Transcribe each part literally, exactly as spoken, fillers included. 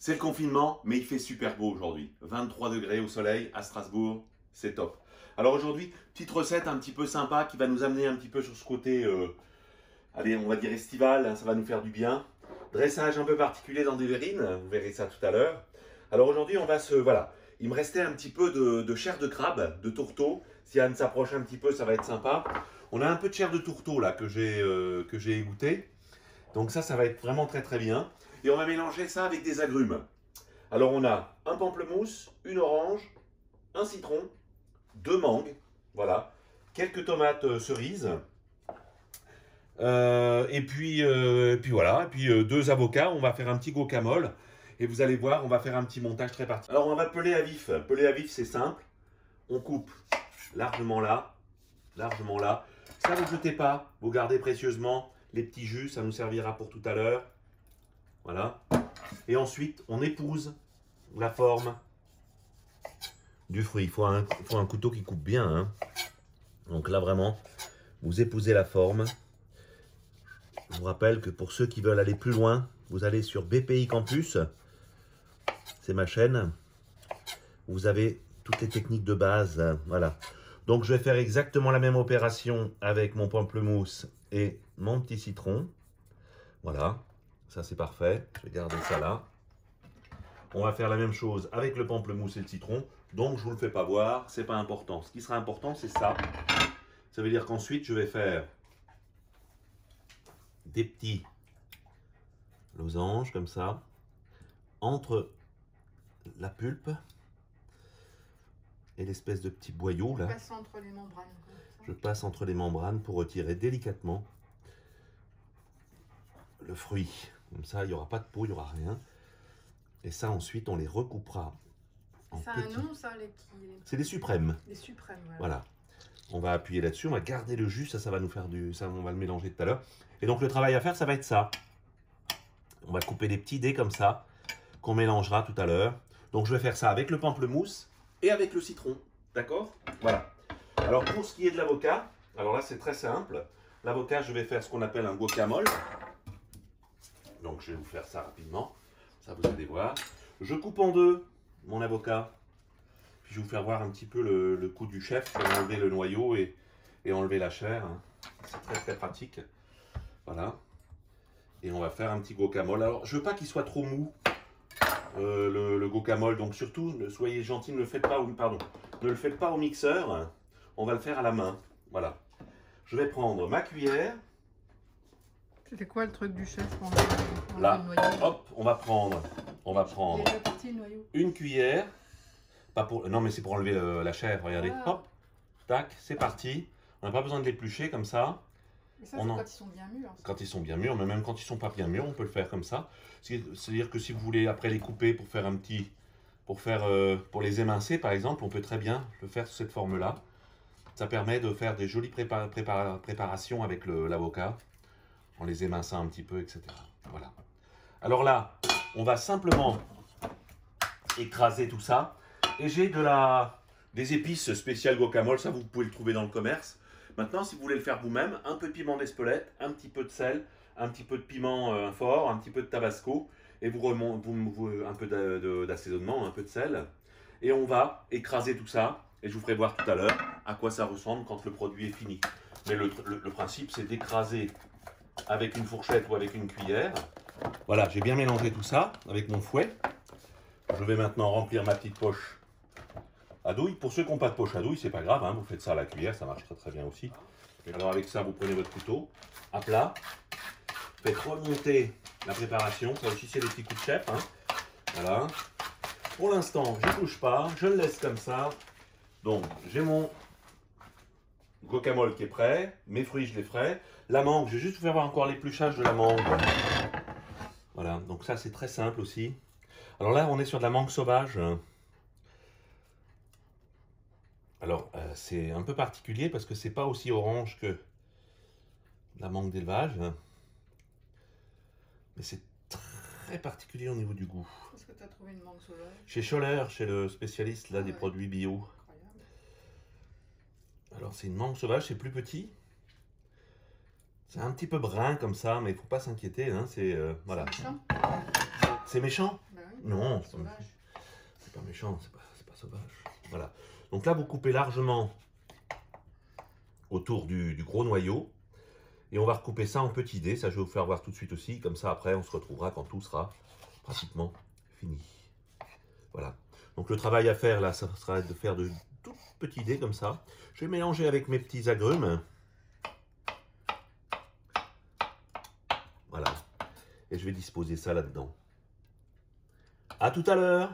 C'est le confinement, mais il fait super beau aujourd'hui. vingt-trois degrés au soleil à Strasbourg, c'est top. Alors aujourd'hui, petite recette un petit peu sympa qui va nous amener un petit peu sur ce côté, euh, allez, on va dire estival, hein, ça va nous faire du bien. Dressage un peu particulier dans des verrines, vous verrez ça tout à l'heure. Alors aujourd'hui, on va se, voilà, il me restait un petit peu de, de chair de crabe, de tourteau. Si Anne s'approche un petit peu, ça va être sympa. On a un peu de chair de tourteau là que j'ai euh, que j'ai égoutté. Donc ça, ça va être vraiment très très bien. Et on va mélanger ça avec des agrumes. Alors on a un pamplemousse, une orange, un citron, deux mangues, voilà, quelques tomates euh, cerises, euh, et, puis, euh, et puis voilà, et puis euh, deux avocats. On va faire un petit guacamole. Et vous allez voir, on va faire un petit montage très particulier. Alors on va peler à vif. Peler à vif, c'est simple. On coupe largement là, largement là. Ça, vous ne jetez pas, vous gardez précieusement les petits jus, ça nous servira pour tout à l'heure. Voilà. Et ensuite, on épouse la forme du fruit. Il faut un, il faut un couteau qui coupe bien, hein. Donc là, vraiment, vous épousez la forme. Je vous rappelle que pour ceux qui veulent aller plus loin, vous allez sur B P I Campus. C'est ma chaîne. Vous avez toutes les techniques de base. Voilà. Donc, je vais faire exactement la même opération avec mon pamplemousse et mon petit citron. Voilà. Ça, c'est parfait. Je vais garder ça là. On va faire la même chose avec le pamplemousse et le citron. Donc, je ne vous le fais pas voir. C'est pas important. Ce qui sera important, c'est ça. Ça veut dire qu'ensuite, je vais faire des petits losanges comme ça entre la pulpe et l'espèce de petit boyau là. Je passe entre les membranes. Je passe entre les membranes pour retirer délicatement le fruit. Comme ça, il n'y aura pas de peau, il n'y aura rien. Et ça, ensuite, on les recoupera en Ça a petits. un nom, ça, les petits. C'est des suprêmes. Les suprêmes, voilà. Voilà. On va appuyer là-dessus, on va garder le jus, ça, ça va nous faire du... Ça, on va le mélanger tout à l'heure. Et donc, le travail à faire, ça va être ça. On va couper des petits dés comme ça, qu'on mélangera tout à l'heure. Donc, je vais faire ça avec le pamplemousse et avec le citron. D'accord? Voilà. Alors, pour ce qui est de l'avocat, alors là, c'est très simple. L'avocat, je vais faire ce qu'on appelle un guacamole. Donc, je vais vous faire ça rapidement. Ça, vous allez voir. Je coupe en deux mon avocat. Puis, je vais vous faire voir un petit peu le, le coup du chef pour enlever le noyau et, et enlever la chair. C'est très, très pratique. Voilà. Et on va faire un petit guacamole. Alors, je veux pas qu'il soit trop mou, euh, le, le guacamole. Donc, surtout, ne soyez gentils, ne le faites pas au, pardon, ne le faites pas au mixeur. On va le faire à la main. Voilà. Je vais prendre ma cuillère. C'était quoi le truc du chef pour enlever Là, le noyau? hop, on va prendre, on va prendre Il est réparti, le noyau. une cuillère. Pas pour, non, mais c'est pour enlever le- la chair. Regardez. Ah. Hop, tac, c'est parti. On n'a pas besoin de l'éplucher comme ça. Et ça, On c'est en- quand ils sont bien mûrs. ça. Quand ils sont bien mûrs, mais même quand ils sont pas bien mûrs, on peut le faire comme ça. C'est- C'est-à-dire que si vous voulez après les couper pour faire un petit, pour faire, euh, pour les émincer par exemple, on peut très bien le faire sous cette forme-là. Ça permet de faire des jolies prépa- prépa- préparations avec le- l'avocat, en les éminçant un petit peu, et cetera. Voilà. Alors là, on va simplement écraser tout ça. Et j'ai de la, des épices spéciales guacamole, ça vous pouvez le trouver dans le commerce. Maintenant, si vous voulez le faire vous-même, un peu de piment d'Espelette, un petit peu de sel, un petit peu de piment euh, fort, un petit peu de tabasco, et vous remontez vous, vous- un peu de- de- d'assaisonnement, un peu de sel. Et on va écraser tout ça, et je vous ferai voir tout à l'heure à quoi ça ressemble quand le produit est fini. Mais le, le- le principe, c'est d'écraser avec une fourchette ou avec une cuillère. Voilà, j'ai bien mélangé tout ça avec mon fouet. Je vais maintenant remplir ma petite poche à douille. Pour ceux qui n'ont pas de poche à douille, c'est pas grave, hein, vous faites ça à la cuillère, ça marche très très bien aussi. Alors avec ça, vous prenez votre couteau à plat, faites remonter la préparation, ça aussi c'est des petits coups de chef. Hein. Voilà. Pour l'instant, je ne touche pas, je le laisse comme ça. Donc j'ai mon guacamole qui est prêt, mes fruits je les ferai. La mangue, je vais juste vous faire voir encore l'épluchage de la mangue. Voilà, donc ça c'est très simple aussi. Alors là, on est sur de la mangue sauvage. Alors, euh, c'est un peu particulier parce que c'est pas aussi orange que la mangue d'élevage. Mais c'est très particulier au niveau du goût. Est-ce que tu as trouvé une mangue sauvage? Chez Scholler, chez le spécialiste là, Ah des ouais. produits bio. Incroyable. Alors, c'est une mangue sauvage, c'est plus petit. C'est un petit peu brun comme ça, mais il faut pas s'inquiéter. Hein, c'est euh, voilà. C'est méchant. C'est méchant? Bah oui. Non, c'est pas, Sauvage. c'est pas méchant, c'est pas, c'est pas sauvage. Voilà. Donc là, vous coupez largement autour du, du gros noyau. Et on va recouper ça en petits dés. Ça, je vais vous faire voir tout de suite aussi. Comme ça, après, on se retrouvera quand tout sera pratiquement fini. Voilà. Donc le travail à faire, là, ça sera de faire de tout petits dés comme ça. Je vais mélanger avec mes petits agrumes. Voilà. Et je vais disposer ça là-dedans. À tout à l'heure.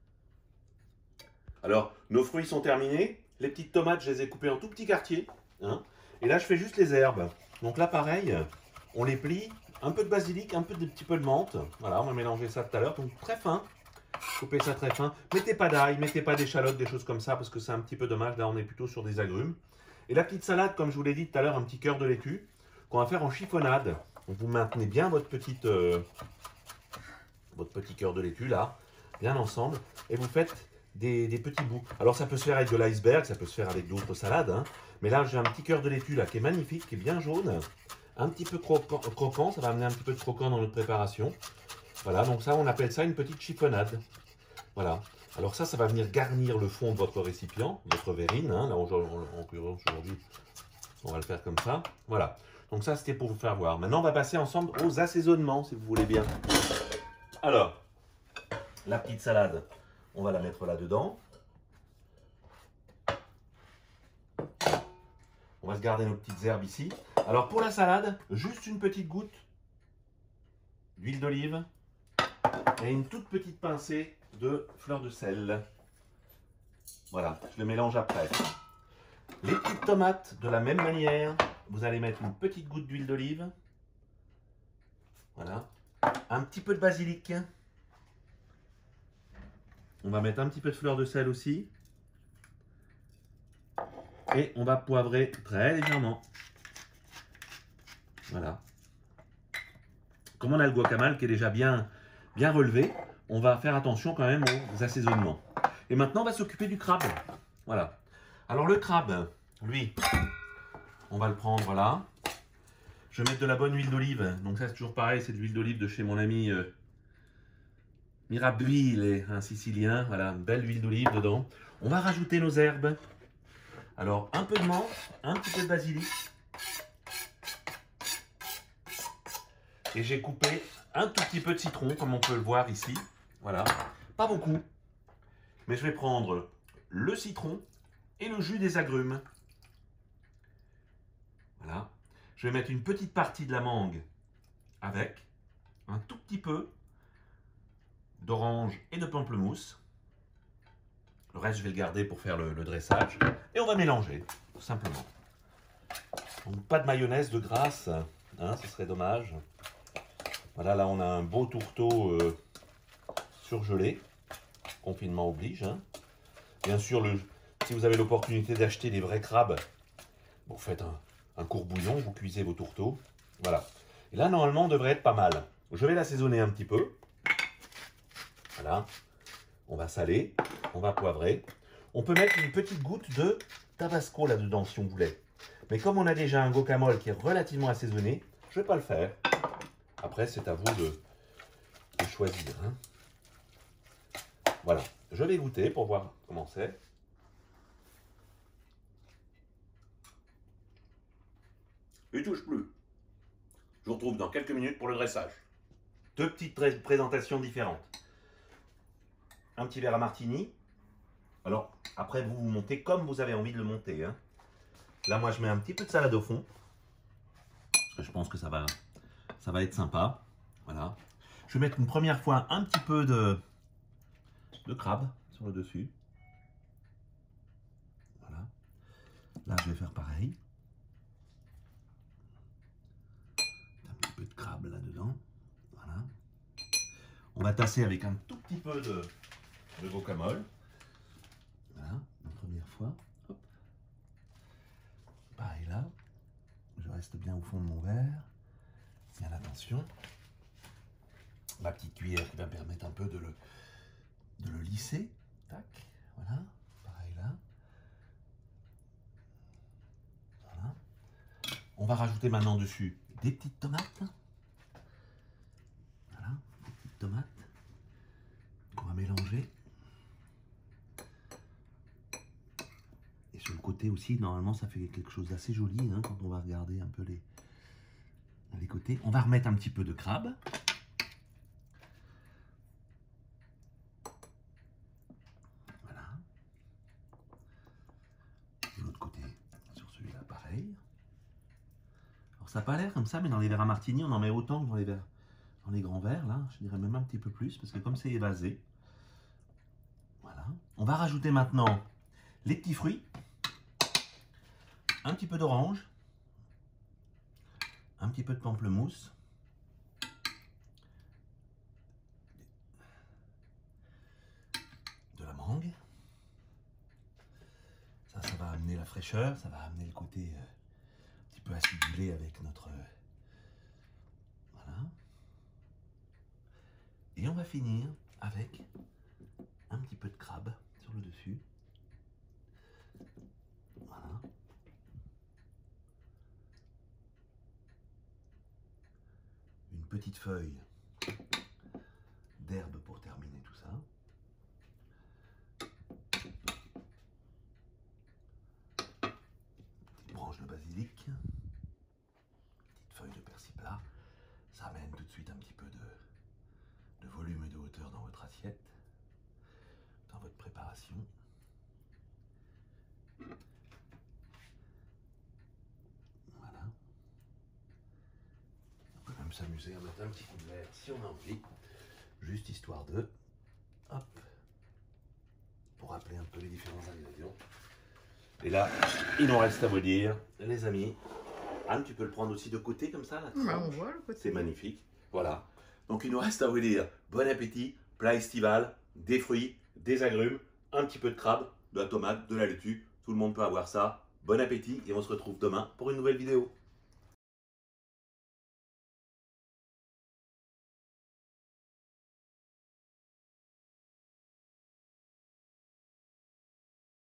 Alors, nos fruits sont terminés. Les petites tomates, je les ai coupées en tout petits quartiers. Hein. Et là, je fais juste les herbes. Donc là, pareil, on les plie. Un peu de basilic, un peu de petit peu de menthe. Voilà, on va mélanger ça tout à l'heure. Donc très fin. Coupez ça très fin. Mettez pas d'ail, mettez pas d'échalotes, des choses comme ça, parce que c'est un petit peu dommage. Là, on est plutôt sur des agrumes. Et la petite salade, comme je vous l'ai dit tout à l'heure, un petit cœur de laitue, qu'on va faire en chiffonnade. Donc vous maintenez bien votre petite, euh, votre petit cœur de laitue là, bien ensemble, et vous faites des, des petits bouts. Alors ça peut se faire avec de l'iceberg, ça peut se faire avec d'autres salades, hein. Mais là j'ai un petit cœur de laitue là qui est magnifique, qui est bien jaune, un petit peu croquant, croquant, ça va amener un petit peu de croquant dans notre préparation. Voilà, donc ça on appelle ça une petite chiffonnade. Voilà. Alors ça, ça va venir garnir le fond de votre récipient, votre verrine, hein. Là en l'occurrence aujourd'hui, on va le faire comme ça. Voilà. Donc ça, c'était pour vous faire voir. Maintenant, on va passer ensemble aux assaisonnements, si vous voulez bien. Alors, la petite salade, on va la mettre là-dedans. On va se garder nos petites herbes ici. Alors, pour la salade, juste une petite goutte d'huile d'olive et une toute petite pincée de fleur de sel. Voilà, je le mélange après. Les petites tomates, de la même manière, vous allez mettre une petite goutte d'huile d'olive. Voilà. Un petit peu de basilic. On va mettre un petit peu de fleur de sel aussi. Et on va poivrer très légèrement. Voilà. Comme on a le guacamole qui est déjà bien, bien relevé, on va faire attention quand même aux assaisonnements. Et maintenant, on va s'occuper du crabe. Voilà. Alors le crabe, lui, on va le prendre là. Je vais mettre de la bonne huile d'olive. Donc ça, c'est toujours pareil, c'est de l'huile d'olive de chez mon ami euh, Mirabile, un Sicilien. Voilà, une belle huile d'olive dedans. On va rajouter nos herbes. Alors, un peu de menthe, un petit peu de basilic. Et j'ai coupé un tout petit peu de citron, comme on peut le voir ici. Voilà, pas beaucoup. Mais je vais prendre le citron et le jus des agrumes. Voilà. Je vais mettre une petite partie de la mangue avec un tout petit peu d'orange et de pamplemousse. Le reste, je vais le garder pour faire le, le dressage. Et on va mélanger, tout simplement. Donc, pas de mayonnaise de grasse, hein, ce serait dommage. Voilà, là, on a un beau tourteau euh, surgelé. Confinement oblige. Hein. Bien sûr, le, si vous avez l'opportunité d'acheter des vrais crabes, vous faites un, un court bouillon, vous cuisez vos tourteaux. Voilà. Et là, normalement, on devrait être pas mal. Je vais l'assaisonner un petit peu. Voilà. On va saler, on va poivrer. On peut mettre une petite goutte de tabasco là-dedans si on voulait. Mais comme on a déjà un guacamole qui est relativement assaisonné, je ne vais pas le faire. Après, c'est à vous de, de choisir. Hein. Voilà. Je vais goûter pour voir comment c'est. Il ne touche plus. Je vous retrouve dans quelques minutes pour le dressage. Deux petites présentations différentes. Un petit verre à martini. Alors, après, vous vous montez comme vous avez envie de le monter. Hein. Là, moi, je mets un petit peu de salade au fond. Parce que je pense que ça va, ça va être sympa. Voilà. Je vais mettre une première fois un petit peu de, de crabe sur le dessus. Voilà. Là, je vais faire pareil. Un petit peu de crabe là-dedans. Voilà. On va tasser avec un tout petit peu de, de guacamole. Voilà, la première fois. Hop. Pareil là. Je reste bien au fond de mon verre. Bien attention. Ma petite cuillère qui va me permettre un peu de le, de le lisser. Tac. Voilà. Pareil là. Voilà. On va rajouter maintenant dessus des petites tomates. Voilà. Des petites tomates. mélanger. Et sur le côté aussi, normalement, ça fait quelque chose d'assez joli hein, quand on va regarder un peu les, les côtés. On va remettre un petit peu de crabe. Voilà. De l'autre côté, sur celui-là, pareil. Alors ça n'a pas l'air comme ça, mais dans les verres à martini, on en met autant que dans les verres, dans les grands verres, là. Je dirais même un petit peu plus, parce que comme c'est évasé. Voilà. On va rajouter maintenant les petits fruits. Un petit peu d'orange, un petit peu de pamplemousse, de la mangue. Ça, ça va amener la fraîcheur, ça va amener le côté euh, un petit peu acidulé avec notre... Euh, voilà. Et on va finir avec un petit peu de crabe sur le dessus. Voilà. Une petite feuille d'herbe pour terminer tout ça. Petite branche de basilic. Petite feuille de persil plat. Ça amène tout de suite un petit peu de, de volume et de hauteur dans votre assiette, dans votre préparation. Voilà. On peut même s'amuser à mettre un petit coup de verre si on a envie. Juste histoire de, hop, pour rappeler un peu les différents ingrédients. Et là, il nous reste à vous dire, les amis, Anne, tu peux le prendre aussi de côté comme ça, là. Bah, on voit le côté. C'est magnifique. Voilà. Donc il nous reste à vous dire, bon appétit, plat estival, des fruits, des agrumes, un petit peu de crabe, de la tomate, de la laitue. Tout le monde peut avoir ça. Bon appétit et on se retrouve demain pour une nouvelle vidéo.